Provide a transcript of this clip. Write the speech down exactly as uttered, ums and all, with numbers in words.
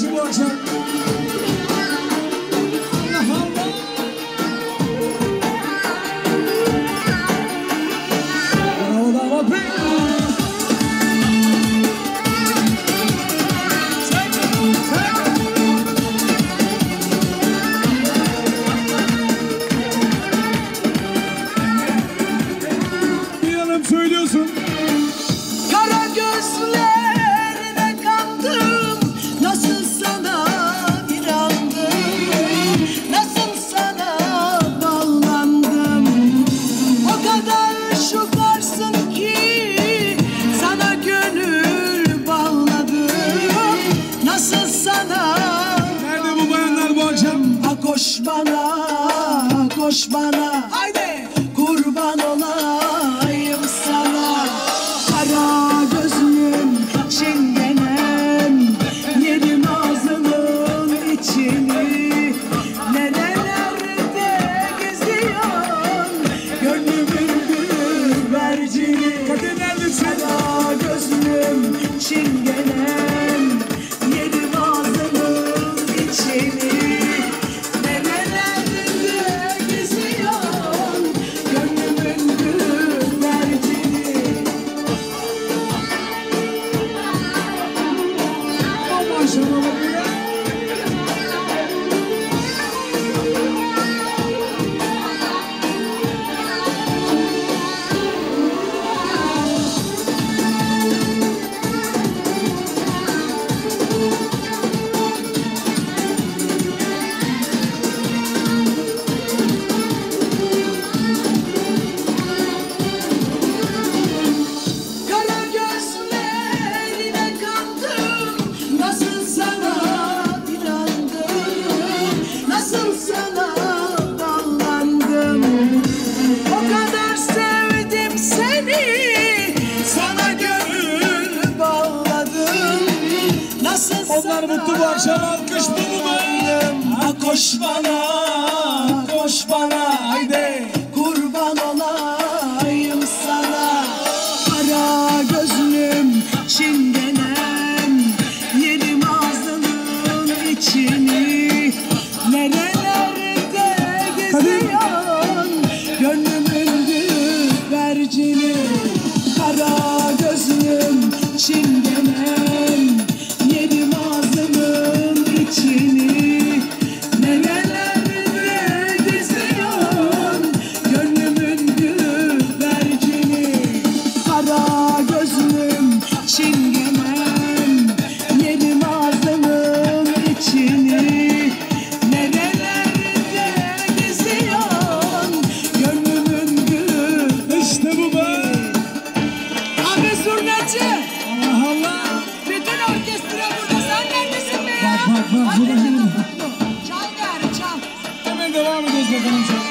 için bu akşam. Allah Allah. Bravo da bakayım. Söylüyorsun. Kara gözlerine kandım, nasıl sana inandım, nasıl sana bağlandım. O kadar şukarsın ki sana gönül bağladım. Nasıl sana. Nerede bu bayanlar bu akşam? Ha koş bana, koş bana. Haydi. Kurban olayım sana. Kara gözlüm, çingenem, yedim ağzının içini. Nerelerde geziyorsun, gönlümün güvercini. Kara gözlüm, çingenem, yedim ağzının içini. Onlar mutlu bu akşam, alkış dolu mu? Ha koş bana, koş bana, haydi. Kurban olayım sana. Kara gözlüm, çingenem, yedim ağzının içini. Nerelerde geziyorsun, gönlümün güvercini. Kara gözlüm, çingenem, yedim ağzımın içini. Nerelerde geziyorsun, gönlümün güvercini. Kara gözlüm, çingenem, yedim ağzımın içini. Nerelerde geziyorsun, gönlümün güvercini. İşte bu be. Abi zurnacı. Allah Allah. Bütün orkestra burada, sen neredesin be ya? Bak bak bak. Hadi çal gari, çal. Hemen devam ediyoruz bakalım.